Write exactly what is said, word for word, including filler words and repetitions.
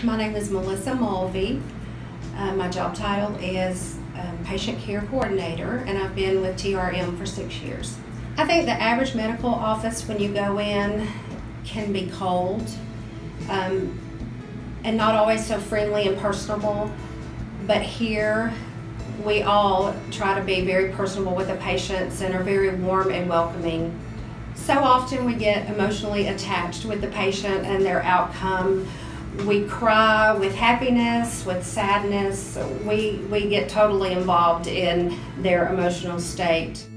My name is Melissa Mulvey. Uh, my job title is um, Patient Care Coordinator, and I've been with T R M for six years. I think the average medical office, when you go in, can be cold um, and not always so friendly and personable, but here we all try to be very personable with the patients and are very warm and welcoming. So often we get emotionally attached with the patient and their outcome. We cry with happiness, with sadness. We, we get totally involved in their emotional state.